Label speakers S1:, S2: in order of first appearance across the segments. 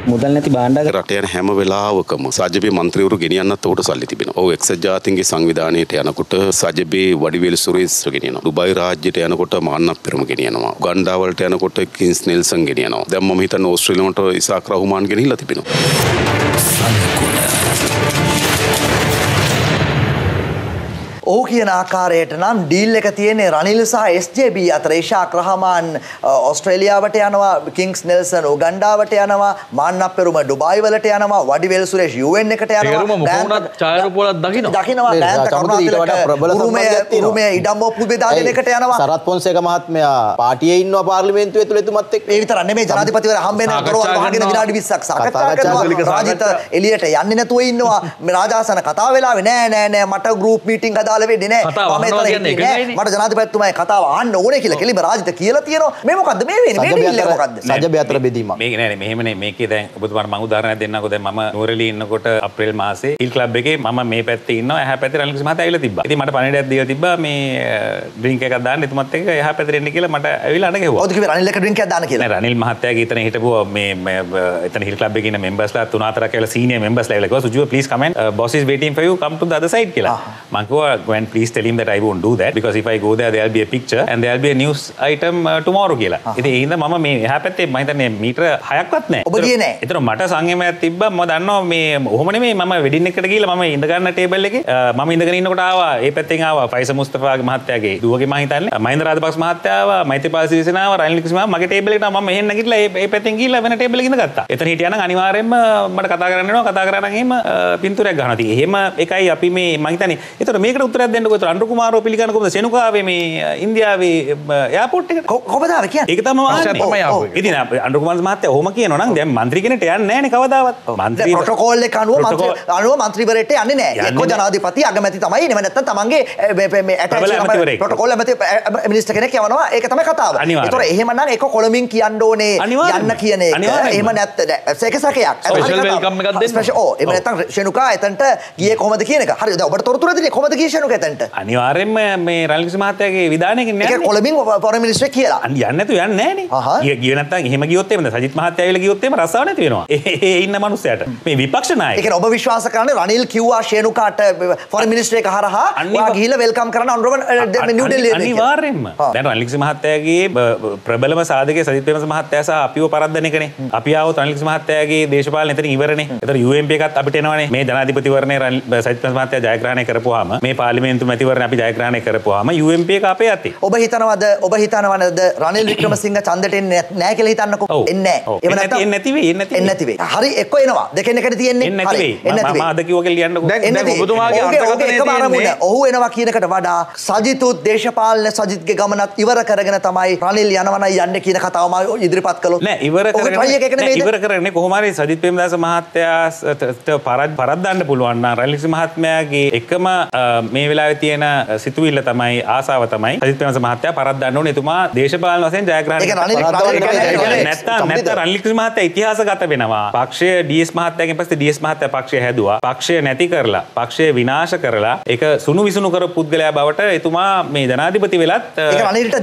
S1: මුදල් නැති භාණ්ඩාගාර
S2: රට යන හැම වෙලාවකම සජිබේ මන්ත්‍රීවරු ගෙනියන්නත් උඩ සල්ලි තිබෙනවා. ඔව් එක්සත් ජාතීන්ගේ සංවිධානයට යනකොට සජිබේ වඩිවේල සුරේෂ් ගෙනියනවා. දුබයි රාජ්‍යයට යනකොට මාන්නප් පෙරම ගෙනියනවා. උගන්ඩා වලට යනකොට කින්ස් නෙල්සන් ගෙනියනවා. දැන් මම හිතන්නේ ඕස්ට්‍රේලියාවට ඉසාක් රහුමාන් ගෙනිහිලා තිබෙනවා.
S3: ඔහු කියන ආකාරයට නම් ඩීල් එක තියෙන්නේ රනිල් සහ SJB අතර. ඉෂාක් රහමාන් ඕස්ට්‍රේලියාවට යනවා, කිංස් නෙල්සන් උගන්ඩාවට යනවා, මාන්නප් පෙරුම ඩුබායි වලට යනවා, වඩිවේල සුරේෂ් UN එකට යනවා.
S4: ඡායාරූපවලත්
S3: දකින්නවා. දැන් කරුණාතිලක උරුමය ඉඩම්බෝප්පු බෙදා දෙන එකට යනවා.
S5: සරත් පොන්සේක මහත්මයා පාටියේ ඉන්නවා පාර්ලිමේන්තුවේ තුල එතුමත් එක්ක.
S3: ඒ විතර නෙමෙයි ජනාධිපතිවරයා හම්බෙන්න කරවල් වහගෙන විනාඩි 20ක් සාකච්ඡා කරනවා. රාජිත එළියට යන්නේ නැතුව ඉන්නවා. මේ රාජාසන කතාව වෙලාවේ නෑ මට ගෲප් මීටින් හදාලා වෙන්නේ නෑ. මට ජනාධිපතිතුමායි කතාව අහන්න ඕනේ කියලා කෙලිම රාජිත කියලා තියෙනවා. මේ මොකද්ද මේ වෙන්නේ? මේ ඩීල් එක මොකද්ද?
S5: සජබේ අතර බෙදීමක්.
S4: මේක නෑනේ මෙහෙමනේ. මේකේ දැන් ඔබතුමාට මම උදාහරණයක් දෙන්නම්කෝ. දැන් මම නුවරඑළියේ ඉන්නකොට අප්‍රේල් මාසේ හිල් ක්ලබ් එකේ මම මේ පැත්තේ ඉන්නවා, එහා පැත්තේ රනිල් මහත්තයා ඇවිල්ලා තිබ්බා. ඉතින් මට පණිඩයක් දීලා තිබ්බා මේ ඩ්‍රින්ක් එකක් දාන්න එතුමත් එක්ක එහා පැත්තට එන්න කියලා මට ඇවිල්ලා අඬ ගැහුවා.
S3: ඔව් කිව්වේ රනිල් එක ඩ්‍රින්ක් එකක් දාන්න කියලා.
S4: නෑ රනිල් මහත්තයාගේ එතන හිටපු මේ එතන හිල් ක්ලබ් එකේ ඉන්න මෙම්බර්ස්ලා 3-4ක් ඇවිල්ලා සීනියර් මෙම්බර්ස්ලා ඇවිල්ලා කිව්වා සුජුව please come and boss is waiting for you, come to the other side කියලා. මම කිව්වා when please tell him that I won't do that because if I go there there'll be a picture and there'll be a news item tomorrow කියලා. ඉතින් ඒ හින්දා මම මේ එහා පැත්තේ මම හිතන්නේ මීටර 6ක්වත් නැහැ.
S3: ඔබ ගියේ නැහැ.
S4: ඒතර මට සංයමයක් තිබ්බා. මම දන්නවා මේ ඔහොම නෙමෙයි මම වෙඩින් එකකට ගිහලා මම ඉඳ ගන්න ටේබල් එකේ මම ඉඳගෙන ඉන්නකොට ආවා ඒ පැත්තෙන් ආවා ෆයිසර් මුස්තෆාගේ මහත්තයාගේ දුවගේ මම හිතන්නේ මහින්ද රාජපක්ෂ මහත්තයා ආවා, මෛත්‍රීපාල සිරිසේන ආවා, රනිල් වික්‍රමසිංහ මගේ ටේබල් එකට මම මෙහෙන් නැගිටලා ඒ පැත්තෙන් ගිහලා වෙන ටේබල් එකක ඉඳගත්තා. එතන හිටියා නම් අනිවාර්යයෙන්ම මට කතා කරන්න වෙනවා. කතා කරා නම් එහෙම පින්තූරයක් ගන්නවා. ඉතින් එහෙම එකයි අපි මේ මම හිතන්නේ. ඒතර මේකට උත්තරයක් දෙන්නකෝ. ඒතර අනුර කුමාරව පිළිගන්න කොහොමද සෙනුකාවේ මේ ඉන්දියාවේ එයාපෝට් එකට
S3: කොහොමද ආවේ කියන්නේ?
S4: ඒක තමයි අහන්නේ. ඉතින් අනුර කුමාර මහත්තයා ඔහොම කියනවා නම් දැන් මන්ත්‍රී කෙනෙක්ට යන්නේ නැහැ නේ කවදාවත්.
S3: මන්ත්‍රී ප්‍රොටෝකෝල් එක අනුව මන්ත්‍රීවරයෙක්ට යන්නේ නැහැ. එක්ක ජනාධිපති අගමැති තමයි නෙවෙයි නැත්නම් තමන්ගේ මේ ඇටැච් ප්‍රොටෝකෝල් ඇමති මිනිස්ටර් කෙනෙක් යවනවා. ඒක තමයි කතාව. ඒතොර එහෙමනම් ඒක කොළඹින් කියන්න ඕනේ යන්න කියන එක. එහෙම නැත්නම් ඒක සැකයක්.
S4: ස්පෙෂල් වෙල්කම් එකක් දෙන්න.
S3: ඔව් එහෙම නැත්නම් ශෙනුකා එතනට ගියේ කොහොමද කියන එක. හරිද? ඔබට තොරතුරු දෙන්නේ කොහොමද ගියේ ශෙනුකා එතනට?
S4: අනිවාර්යෙන්ම මේ රනිල් මහත්තයාගේ විධානයකින් නෑ.
S3: ඒක කොළඹින් ෆොරන් මිනිස්ටර් කියලා.
S4: යන්නේ නැතු යන්නේ නෑනේ. ගියේ නැත්නම් එහෙම ගියොත් එහෙම සජිත් මහත්තයා ඇවිල්ලා ගියොත් එහෙම රස්සාව නැති වෙනවා. ඒ ඉන්න මිනිස්සයාට. මේ විපක්ෂ නායක. ඒ කියන්නේ ඔබ විශ්වාස කරන්නේ රනිල් කිව්වා ශේනුකාට ෆොරන් මිනිස්ටර් එක හරහා ඔයා ගිහිල්ලා වෙල්කම් කරන්න අනුරව නිව් ඩෙල්ලි එකට. අනිවාර්යෙන්ම. දැන් රනිල් මහත්තයාගේ ප්‍රබලම සාධකයේ සජිත් ප්‍රේමදාස මහත්තයා සහ අපිව පරද්දන එකනේ. අපි ආවොත් රනිල් මහත්තයාගේ දේශපාලන එතනින් ඉවරනේ. ඒතර UMP එකත් අපිට එනවනේ. මේ ජනාධිපතිවරණේ සජිත් ප්‍රේමදාස මහත්තයා ජයග්‍රහණය කරපුවාම මේ පාර්ලිමේන්තු මැතිවරණ අපි ජයග්‍රහණය කරපුවාම UMP එක අපේ අතේ.
S3: ඔබ හිතනවද රනිල් වික්‍රමසිංහ ඡන්දෙට එන්නේ නැහැ කියලා හිතන්නකෝ. එන්නේ නැහැ.
S4: එහෙම නැත්නම් එන්නේ නැති වෙයි.
S3: හරි එක්ක එනවා. දෙකෙන් එකට තියෙන්නේ.
S4: එන්නේ නැති වෙයි. මම අද කිව්වා කියලා ලියන්නකෝ.
S3: දැන් ඔබතුමාගේ අර්ථකථනය තියෙන්නේ ඔහු එනවා කියනකට වඩා සජිතුත් දේශපාලන සජිත්ගේ ගමනත් ඉවර කරගෙන තමයි රනිල් යනවනයි යන්නේ කියන කතාවම ඉදිරිපත් කළොත්.
S4: නෑ ඉවර කරන්නේ කොහොම හරි සජිත් ප්‍රේමදාස මහත්තයාට පරද්දන්න පුළුවන් නම් රනිල් මහත්මයාගේ එකම මේ වෙලාවේ තියෙන සිතුවිල්ල තමයි ආසාව තමයි සජිත් ප්‍රේමදාස මහත්තයා පරද්දන්න ඕනේ. එතුමා දේශපාලන වශයෙන් ජයග්‍රහණය නැත්තම් රනිල් මහත්තයා ඉතිහාසගත වෙනවා. පක්ෂය ඩීඑස් මහත්තයාගෙන් පස්සේ ඩීඑස් මහත්තයා පක්ෂය හැදුවා. පක්ෂය නැති කරලා පක්ෂය විනාශ කරලා ඒක සුණු විසුණු කරපු පුද්ගලයා බවට එතුමා මේ ජනාධිපති වෙලත්
S3: ඒක රනිල්ට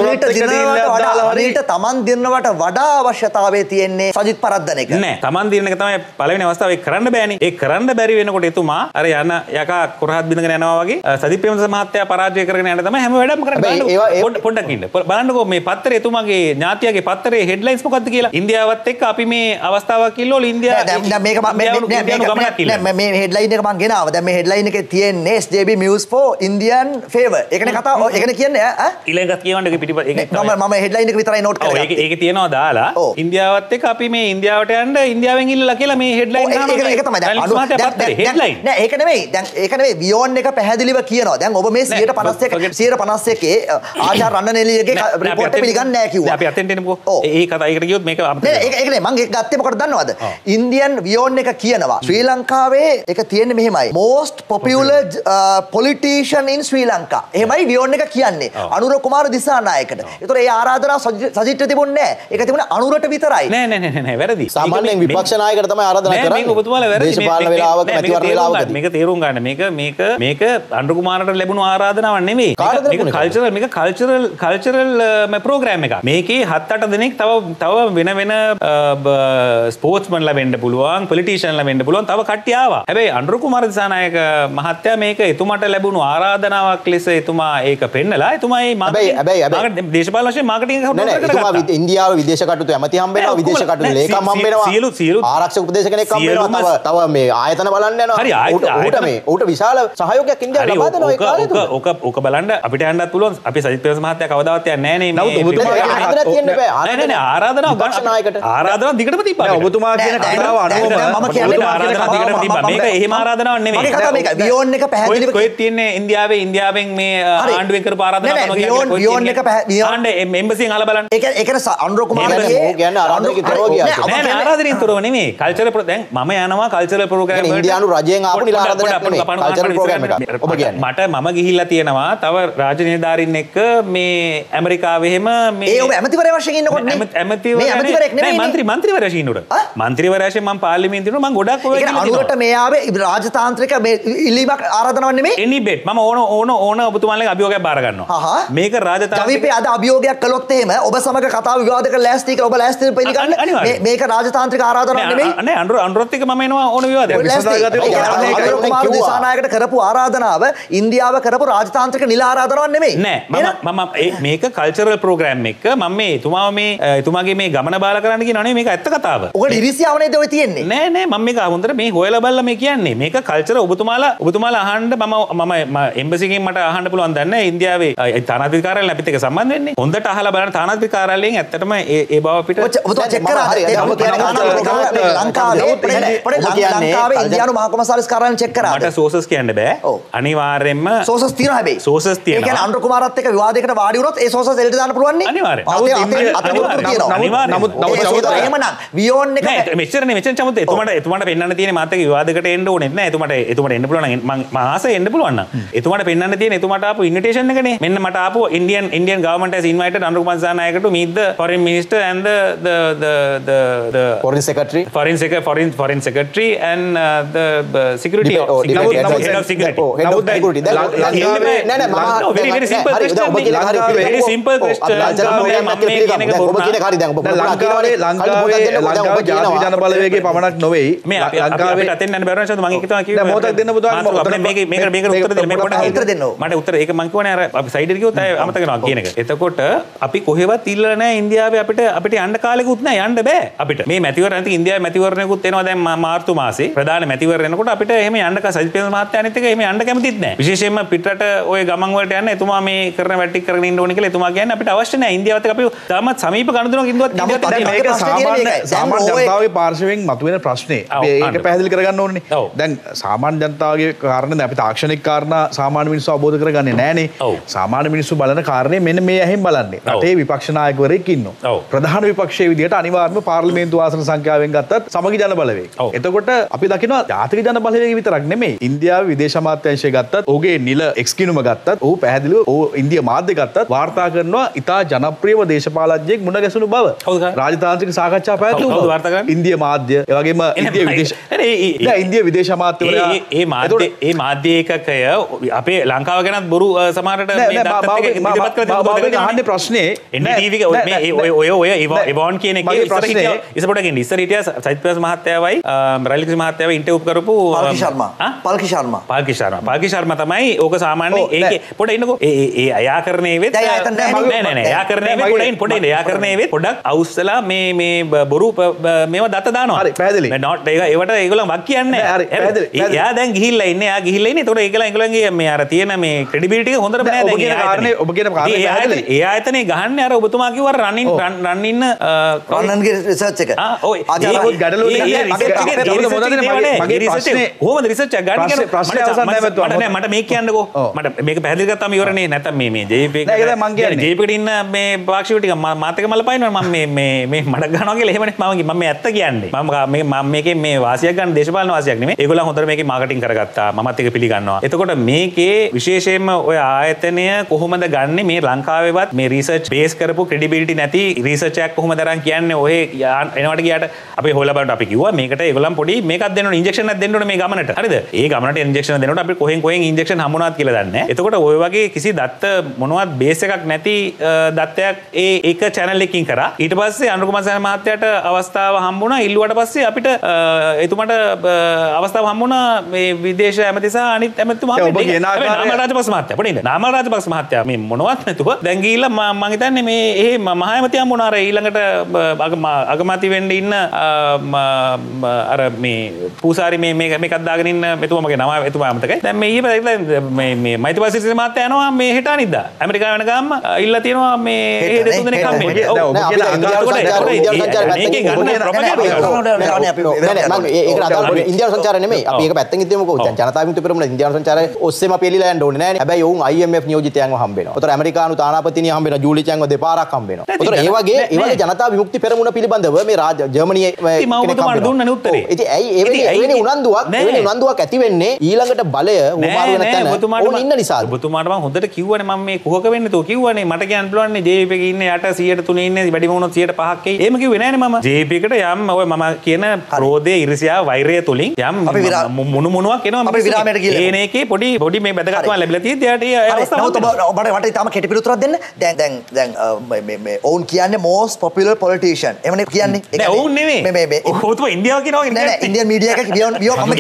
S3: තමන් දිනනවට වඩා අවශ්‍යතාවය තියෙන්නේ සජිත් පරද්දන එක.
S4: නෑ තමන් දිනන එක තමයි පළවෙනි අවස්ථාව. ඒක කරන්න බෑනේ. ඒක කරන්න බැරි වෙනකොට එතුමා අර යන යකා කොරහත් බින්දගෙන යනවා වගේ සජිත් ප්‍රේමදාස මහත්තයා පරාජය කරගෙන යන තමයි හැම වෙලෙම කරන්නේ. පොඩ්ඩක් ඉන්න. බලන්නකෝ මේ පත්තරේ එතුමාගේ ඥාතියාගේ පත්තරේ හෙඩ්ලයින්ස් මොකක්ද කියලා. ඉන්දියාවත් එක්ක අපි මේ අවස්ථාවක් කිල්ලෝල ඉන්දියාව
S3: දැන් මේක මේ හෙඩ්ලයින් එක මම ගෙනාවා. දැන් මේ හෙඩ්ලයින් එකේ තියෙන්නේ SJB News for Indian Favor. ඒකනේ කතාව. ඒකනේ කියන්නේ ඈ
S4: ඊළඟට කියවන්නේ පිටිපස්ස ඒක
S3: මම හෙඩ්ලයින් එක විතරයි නෝට් කරගත්තා.
S4: ඒක තියෙනවා දාලා ඉන්දියාවත් එක්ක අපි මේ ඉන්දියාවට යන්න ඉන්දියාවෙන් ඉල්ලලා කියලා මේ හෙඩ්ලයින් දානවා. ඒක තමයි. දැන් හෙඩ්ලයින් නෑ ඒක නෙමෙයි. දැන් ඒක නෙමෙයි වියෝන් එක පැහැදිලිව කියනවා. දැන් ඔබ මේ 151 ආචාර්ය රණනෙලියගේ රිපෝට් එක පිළිගන්නේ නැහැ කිව්වා. අපි අතෙන්ට එමුකෝ. ඒ කතා ඒකට ගියොත් මේක
S3: ඒක නේ මම ඒක ගත්තේ මොකටද දන්නවද? ඉන්දියන් වියෝන් එක කියනවා ශ්‍රී ලංකාවේ ඒක තියෙන්නේ මෙහෙමයි. most popular politician in Sri Lanka. එහෙමයි වියෝන් එක කියන්නේ. අනුර කුමාර දිසානායකට. ඒතර ඒ ආරාධනාව සජිත්ට තිබුණේ නැහැ. ඒක තිබුණේ අනුරට විතරයි.
S4: නෑ වැරදි.
S5: සාමාන්‍යයෙන් විපක්ෂ නායකට තමයි ආරාධනා කරන්නේ.
S4: මේක ඔබතුමාලා වැරදි.
S5: දේශපාලන වෙලාවක මැතිවරණ වෙලාවක
S4: මේක තේරුම් ගන්න. මේක අනුර කුමාරට ලැබුණු ආරාධනාවක් නෙමෙයි. මේක කල්චරල් ප්‍රෝග්‍රෑම් එකක්. මේකේ 7-8 දෙනෙක් තව වෙන වෙන ස්පෝර්ට්ස්මන්ලා වෙන්න පුළුවන්, පොලිටිෂියන්ලා වෙන්න පුළුවන් තව කට්ටිය ආවා. හැබැයි අනුර කුමාර දිසානායක මහත්තයා මේක එතුමාට ලැබුණු ආරාධනාවක් ලෙස එතුමා ඒක පෙන්නලා එතුමා මේ දේශපාලන වශයෙන් මාකටිං එක
S5: එතුමා ඉන්දියාවේ විදේශ කටයුතු ඇමති හම්බ වෙනවා, විදේශ කටයුතු ලේකම් හම්බ වෙනවා, ආරක්ෂක උපදේශක කෙනෙක් හම්බ වෙනවා, තව මේ ආයතන බලන්න යනවා. ඌට විශාල සහයෝගයක් ඉන්දියාව ලබා දෙනවා ඒ කාලේ තුල.
S4: ඕක බලන්න අපිට යන්නත් පුළුවන්. අපි සජිත් ප්‍රේමදාස මහත්තයා කවදාවත් යන්නේ නැහැ නේ.
S5: නමුත් ඔබතුමා තියෙන්න බෑ.
S4: නෑ ආරාධනාව විපක්ෂ නායකට ආරාධනාව දිගටම තිබ්බා.
S1: ඔබතුමා කියන කතාව අනුව
S3: මම කියන්නේ
S4: ආරාධනාව දිගටම තිබ්බා. මේක එහෙම ආරාධනාවක් නෙමෙයි.
S3: මගේ කතාව මේක වියෝන් එක පැහැදිලිව
S4: කොහෙද තියෙන්නේ ඉන්දියාවෙන් මේ ආණ්ඩුවෙන් කරපු ආරාධනාවක්
S3: තමයි වියෝන් එක
S4: ආණ්ඩුවේ එම්බසියෙන් අහලා බලන්න.
S3: ඒකට අනුර කුමාරගේ
S5: කියන්නේ ආරාධනෙක තොරව ගියා.
S4: නෑ ආරාධනෙන් තොරව නෙමෙයි. කල්චරල් දැන් මම යනවා කල්චරල් ප්‍රෝග්‍රෑම් වලට.
S5: ඉන්දියානු රජයෙන් ආපු නිල ආරාධනයක් නෙමෙයි. කල්චරල් ප්‍රෝග්‍රෑම් එකක්. ඔබ කියන්නේ
S4: මම ගිහිල්ලා තියෙනවා තව රාජ්‍ය නිලධාරීන් එක්ක මේ ඇමරිකාවේ එහෙම මේ
S3: ඒ ඔබ ඇමතිවරයා වශයෙන් ඉන්නකොට නේ
S4: ඇමතිවරයෙක් නෙමෙයි මන්ත්‍රීවරයා වශයෙන් ඉන්නකොට මන්ත්‍රීවරයා වශයෙන් මම පාර්ලිමේන්තුවේ මම ගොඩක් ඔය
S3: කියන්නේ අනුරට මේ ආවේ රාජතාන්ත්‍රික මේ ඉල්ලීමක් ආරාධනාවක් නෙමෙයි
S4: එනි බෙට් මම ඕන ඔබතුමාලගේ අභියෝගයක් බාර ගන්නවා මේක රාජතාන්ත්‍රික
S3: ජවිපේ අද අභියෝගයක් කළොත් එහෙම ඔබ සමග කතාව විවාද කරලා ලෑස්ති කියලා ඔබ ලෑස්තිද පිළිගන්න මේක රාජතාන්ත්‍රික ආරාධනාවක් නෙමෙයි
S4: නෑ අනුරත් එක්ක මම එනවා ඕන විවාදයක්
S3: අනුර කුමාර දිසානායකට කරපු ආරාධනාව ඉන්දියාව කරපු රාජතාන්ත්‍රික නිල ආරාධනාවක් නෙමෙයි
S4: නෑ මම මේක කල්චරල් ප්‍රෝග්‍රෑම් එක මම මේ එතුමාගේ මේ ගමන බාල කරන්න කියනවා නෙමෙයි මේක ඇත්ත කතාව.
S3: ඔකට ඉරිසියාව නේද ඔය තියෙන්නේ?
S4: නෑ මම මේක හොඳට මේ හොයලා බලලා මේ කියන්නේ. මේක කල්චර් ඔබතුමාලා අහන්න මම එම්බසි එකෙන් මට අහන්න පුළුවන් දන්නේ ඉන්දියාවේ තානාපති කාර්යාලයෙන් අපිත් එක්ක සම්බන්ධ වෙන්නේ. හොඳට අහලා බලන්න තානාපති කාර්යාලයෙන් ඇත්තටම ඒ බව අපිට
S3: ඔබතුමා චෙක් කරා ලංකාවේ ඉන්දියානු මහ කොමසාරිස් කාර්යාලයෙන් චෙක් කරා.
S4: මට සෝසස් කියන්න බෑ. අනිවාර්යෙන්ම
S3: සෝසස් තියෙනවා හැබැයි.
S4: සෝසස් තියෙනවා.
S3: ඒ කියන්නේ අනුර කුමාරත් එක්ක විවාදයකට වාඩි වුණොත් ඒ සෝසස් එල්ලට දාන්න පුළුවන් නේ?
S4: අනිවාර්යෙන්.
S3: නමුත් වියෝන් එක
S4: මෙච්චරනේ චමුත් එතුමාට පෙන්වන්න තියෙන මාත් එක්ක විවාදයකට එන්න ඕනේ නැහැ. එතුමාට එන්න පුළුවන් නම් මම ආසයි එන්න පුළුවන් නම්. එතුමාට පෙන්වන්න තියෙන එතුමාට ආපු ඉන්විටේෂන් එකනේ. මෙන්න මට ආපු Indian government has invited Anuර Kumar Dissanayake to meet the foreign minister and the
S5: foreign secretary
S4: and the security head of security. Very simple question. Very simple question.
S1: ලංකාවේ ජාතික ජන බලවේගයේ පමණක් නොවේයි
S4: ලංකාවේ අතෙන් යන බැරි නිසා මම හිතුවා කිව්වා
S1: මොහොතක් දෙන්න බුදුහාම
S4: මේකට උත්තර දෙන්න මේ පොඩ්ඩක් උත්තර දෙන්න මට උත්තර ඒක මම කියවනේ අර අපි සයිඩ් එකට ගියොත් අය අමතක කරනවා කියන එක. එතකොට අපි කොහෙවත් ඉල්ලලා නැහැ ඉන්දියාවේ අපිට යන්න කාලෙකුත් නැහැ යන්න බෑ අපිට. මේ මැතිවරණ නැති ඉන්දියාවේ මැතිවරණයකුත් එනවා දැන් මාර්තු මාසේ ප්‍රධාන මැතිවරණ එනකොට අපිට එහෙම යන්න සජිත් ප්‍රේමදාස මහත්තයා අනිත් එක එහෙම යන්න කැමතිත් නැහැ. විශේෂයෙන්ම පිටරට ওই ගමන් වලට යන්න එතුමා මේ කරන වැට්ටික් කරගෙන ඉන්න ඕනේ කියලා එතුමා කියන්නේ අපිට අවශ්‍ය නැහැ ඉන්දියාවත් එක්ක අපි තාමත් සමීප ගනුදෙනුවක් ඉන්දුවත්
S1: මේක සාමාන්‍ය ජනතාවගේ පාර්ශවයෙන් මතුවෙන ප්‍රශ්නේ ඒක පැහැදිලි කරගන්න ඕනේ. දැන් සාමාන්‍ය ජනතාවගේ කාරණේ අපි තාක්ෂණික කාරණා සාමාන්‍ය මිනිස්සු අවබෝධ කරගන්නේ නැහනේ. සාමාන්‍ය මිනිස්සු බලන කාරණේ මෙන්න මේ ඇහෙන් බලන්නේ. රටේ විපක්ෂ නායකවරයෙක් ඉන්නවා. ප්‍රධාන විපක්ෂයේ විදිහට අනිවාර්යයෙන්ම පාර්ලිමේන්තු ආසන සංඛ්‍යාවෙන් ගත්තත් සමගි ජන බලවේග. එතකොට අපි දකිනවා ජාතික ජන බලවේගය විතරක් නෙමෙයි. ඉන්දියාවේ විදේශ අමාත්‍යාංශය ගත්තත්, ඔහුගේ නිල එක්ස්කිනුම ගත්තත්, ඔහු පැහැදිලිව ඔහු ඉන්දියා මාධ්‍ය ගත්තත් වාර්තා කරනවා ඉතා ජනප්‍රියව දේශපාලඥයෙක් මුණ ගැසුණු බව. රාජතාන්ත්‍රික සාකච්ඡා පැවැත්වුවා. ඉන්දියා මාධ්‍ය ඒ වගේම ඉන්දියා විදේශ අමාත්‍යවරයා
S4: ඒ මාධ්‍ය ඒකකය අපේ ලංකාව ගැනත් බොරු සමහරට මේ දත්තත් එක ඉදිරිපත්
S1: අහන්නේ ප්‍රශ්නේ
S4: NDTV ඔය එවොන් කියන එකේ ඉස්සරහට ගෙන්න ඉස්සර හිටියා සජිත් ප්‍රේමදාස මහත්තයාවයි රනිල් ක්‍රිෂ් මහත්තයාවයි ඉන්ටර්විව් කරපු පාල්කි ශර්මා තමයි ඕක සාමාන්‍යයෙන් ඒකේ පොඩ ඉන්නකෝ ඒ අයා කරන්නේ වෙත් නෑ එයා කරන්නේ වෙත් පොඩ ඉන්න එයා කරන්නේ වෙත් පොඩක් අවුස්සලා මේ බොරු මේවා දත දානවා
S1: හරි පැහැදිලි
S4: නෝට් ඒවට ඒගොල්ලෝ වක් කියන්නේ
S1: හරි පැහැදිලි
S4: එයා දැන් ගිහිල්ලා ඉන්නේ ඒතකොට ඒගොල්ලන්ගේ මේ අර තියෙන මේ ක්‍රෙඩිබිලිටි එක හොඳට නෑ දැන්
S1: ඔබ කියන කාරණේ පැහැදිලි
S4: ඒ ආයතනේ ගහන්නේ අර ඔබතුමා කිව්වා රන් ඉන්න
S3: රන්නන්ගේ රිසර්ච් එක
S4: ඔය
S1: ගැටලුව මගේ ප්‍රශ්නේ
S4: කොහොමද රිසර්ච් එක ගන්න
S1: ප්‍රශ්නේ අවසන් නැවතුවා
S4: මට මේක කියන්නකෝ මට මේක පැහැදිලි කරගත්තාම ඉවරනේ නැත්තම් මේ JP එකට ඉන්න මේ පාක්ෂික ටික මාත් එක මල පයින්නවා මම මේ මඩක් ගන්නවා කියලා එහෙමනේ මම මේ ඇත්ත කියන්නේ මම මේකේ මේ වාසියක් ගන්න දේශපාලන වාසියක් නෙමෙයි ඒගොල්ලන් හොඳට මේකේ මාකටිං කරගත්තා මමත් ඒක පිළිගන්නවා එතකොට මේකේ විශේෂයෙන්ම ඔය ආයතනය කොහොමද ගන්නෙ මේ ලංකාවේවත් මේ රිසර්ච් බේස් කරපු ක්‍රෙඩිබිලිටි නැති රිසර්ච් එකක් කොහොමද අරන් කියන්නේ ඔය එනවට ගියාට අපි හොයලා බලන්න අපි කිව්වා මේකට ඒගොල්ලන් පොඩි මේකක් දෙන්න ඕනේ ඉන්ජෙක්ෂන් එකක් දෙන්න ඕනේ මේ ගමනට හරිද ඒ ගමනට ඉන්ජෙක්ෂන් දෙනකොට අපි කොහෙන් ඉන්ජෙක්ෂන් හම්බුණාද කියලා දන්නේ නැහැ. එතකොට ඔය වගේ කිසි දත්ත මොනවත් බේස් එකක් නැති දත්තයක් ඒක channel එකකින් කරා. ඊට පස්සේ අනුර කුමාර මහත්තයාට අවස්ථාව හම්බුණා. ඉල්ලුවට පස්සේ අපිට එතුමාට අවස්ථාව හම්බුණා මේ විදේශ ඇමති සහ අනිත් ඇමතිතුමා නාමල් රාජපක්ෂ මහත්තයා. පොඩ්ඩක් නාමල් රාජපක්ෂ මහත්තයා මේ මොනවත් නැතුව දැන් ගිහිල්ලා මම හිතන්නේ මේ එහෙ මහා ඇමතියන් මොන අර ඊළඟට අගමැති වෙන්න ඉන්න අර මේ පූසාරි මේකක් දාගෙන ඉන්න මෙතුමාගේ නම එතුමා අමතකයි. දැන් මේ ඊයේ මේ මෛත්‍රීපාල සිරිසේන මහත්තයා යනවා මේ හෙට අනිද්දා. ඇමරිකාව වෙන ගාම ඉල්ලා තියෙනවා මේ එහෙ දෙතුන් දෙනෙක් හම්බෙන්නේ. ඔව්
S5: ඉන්දියානු සංචාරය නෙමෙයි. අපි ඒක පැත්තකින් තියමුකෝ. දැන් ජනතා විමුක්ති පෙරමුණ ඉන්දියානු සංචාරය ඔස්සේම අපි එළිලා යන්න ඕනේ නෑනේ. හැබැයි ඔවුන් IMF නියෝජිතයන්ව හම්බෙනවා. උතර ඇමරිකානු තානාපතිනිය හම්බෙනවා. ජූලි චැන්ව දෙපාරක් හම්බෙනවා. උතර ඒ වගේ ජනතා විමුක්ති පෙරමුණ පිළිබඳව මේ ජර්මනියේ කෙනෙක්
S4: දුන්නනේ උත්තරේ.
S5: ඉතින් ඇයි එවැනි උනන්දුවක් ඇති වෙන්නේ ඊළඟට බලය හුමාරු වෙන තැන ඔවුන් ඉන්න නිසා.
S4: ඔබතුමාට මම හොඳට කිව්වනේ මම මේ කුහක වෙන්නේ තෝ කිව්වනේ මට කියන්න පුළුවන් නේ JVP එකේ ඉන්නේ යට 103 ඉන්නේ වැඩිම වුණොත් 105ක් එයි. එහෙම කිව්වේ නෑනේ මම. JVP එකට යම් ඔය මම කියන ක්‍රෝධය ඉරිසියාව වෛරය තුලින් යම් මොනුවක් එනවා.
S3: අපි විරාමයට ගිහලා
S4: එන එකේ පොඩි මේ වැදගත්කම ලැබිලා තියෙද්දි යාට ඒ අවස්ථාව
S3: ඔබට වට තාම කෙටි පිළිතුරක් දෙන්න. දැන් මේ ඔවුන් කියන්නේ most popular politician. එහෙමනේ කියන්නේ.
S4: නෑ ඔවුන් නෙමෙයි. මේ ඔවුන් ඉන්දියාව කියනවා
S3: නෑ ඉන්දියන් මීඩියා එකේ වියෝ මම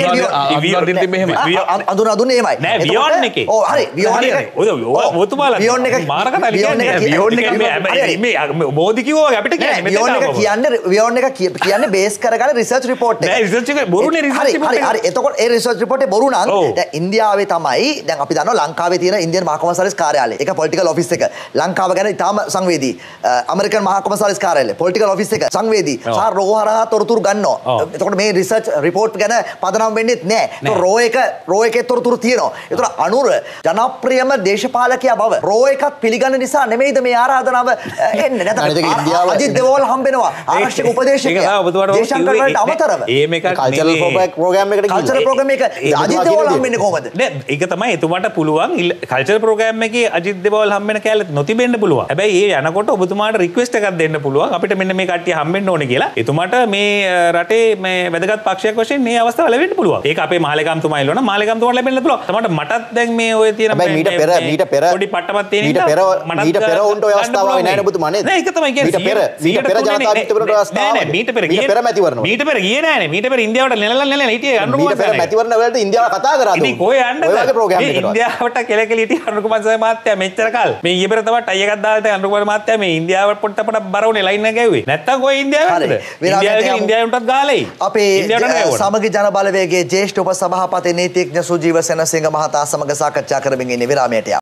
S3: කියන්නේ අඳුන එහෙමයි.
S4: නෑ වියෝන් එකේ.
S3: ඔව් හරි වියෝන් එකේ.
S4: ඔය ඔතුමාලා
S3: වියෝන් එක
S4: මාර කතා කියන්නේ. වියෝන් එක මේ බෝධි කිව්වා අපිට කියන්නේ මෙතන.
S3: වියෝන් එක කියන්නේ බේස් කරගන්න රිසර්ච් රිපෝට් එක.
S4: නෑ රිසර්ච් එක බොරුනේ රිසර්ච් රිපෝට් එක.
S3: හරි එතකොට ඒ රිසර්ච් රිපෝට් එක බොරු නම් දැන් ඉන්දියාවේ තමයි දැන් අපි දන්නවා ලංකාවේ තියෙන ඉන්දියන් මහා කොමසාරිස් කාර්යාලය. ඒක පොලිටිකල් ඔෆිස් එක. ලංකාව ගැන ඉතාම සංවේදී. ඇමරිකන් මහා කොමසාරිස් කාර්යාලය පොලිටිකල් ඔෆිස් එක සංවේදී. සහ රෝ හරහා තොරතුරු ගන්නවා. එතකොට මේ රිසර්ච් රිපෝට් ගැන පදනම් වෙන්නේත් නෑ. ඒක රෝ එකේ තොරතුරු තියෙනවා. එතකොට අනුර ජනප්‍රියම දේශපාලකයා බව රෝ එකත් පිළිගන්න නිසා නෙමෙයිද මේ ආරාධනාව එන්නේ. නැත්නම් අජිත් දෙවෝල් හම්බෙනවා. ආරක්ෂක උපදේශකයා. දේශාන්තරවලට අමතරව.
S4: මේක
S5: කල්චරල් ප්‍රෝග්‍රෑම් එකකට
S3: කල්චරල් ප්‍රෝග්‍රෑම් එක අජිත් දෙවෝල් හම්බෙන්නේ කොහමද?
S4: නෑ ඒක තමයි එතුමාට පුළුවන් කල්චරල් ප්‍රෝග්‍රෑම් එකේ අජිත් දෙවෝල් හම්බෙන කැලේ නොතිබෙන්න පුළුවන්. හැබැයි ඒ යනකොට ඔබතුමාට රික්වෙස්ට් එකක් දෙන්න පුළුවන්. අපිට මෙන්න මේ කට්ටිය හම්බෙන්න ඕනේ කියලා. එතුමාට මේ රටේ මේ වැදගත් පක්ෂයක් වශයෙන් මේ අවස්ථාව ලැබෙන්න පුළුවන්. ඒක අපේ මහලේකම්තුමා ඉල්ලනවා. මහලේකම්තුමාට ලැබෙන්න පුළුවන්. තමයි මටත් දැන් මේ ඔය තියෙන
S5: මීට පෙර
S4: පොඩි පට්ටමක් තියෙන
S5: මීට පෙර උන්ට ඔය අවස්ථාව ආවේ නැහැ ඔබතුමා නේද?
S4: නෑ ඒක තමයි කියන්නේ.
S5: මීට පෙර ජනතා විමුක්ති පෙරමුණට අවස්ථාව ආවේ.
S4: නෑ මීට පෙර
S5: මැතිවරණ.
S4: මීට පෙර ගියේ නෑනේ. මීට පෙර ඉන්දියාවට නෙලලා හිටියේ අනුර කුමාර
S5: මීට පෙර මැතිවරණ වලට ඉන්දියාව කතා කරා දුන්නා.
S4: ඉතින් කොහේ යන්නද?
S5: ඔය වගේ ප්‍රෝග්‍රෑම් එකකට.
S4: ඉන්දියාවට කෙලකෙලි හිටිය අනුර කුමාර මහත්තයා මෙච්චර කල් මේ ඊයේ පෙර තමයි ටයි එකක් දාලා අනුර කුමාර මහත්තයා මේ ඉන්දියාවට පොට්ට බර උනේ ලයින් එක ගැව්වේ. නැත්තම් කොහේ ඉන්දියාවේද? ඉන්දියාවටත් ගාලයි.
S3: අපේ සමගි ජන බලවේගයේ ජ්‍යෙෂ්ඨ උපසභාපති නීතිඥ සුජීව සෙනසිංහ මහතා සමග සාකච්ඡා කරමින් ඉන්නේ විරාමයට.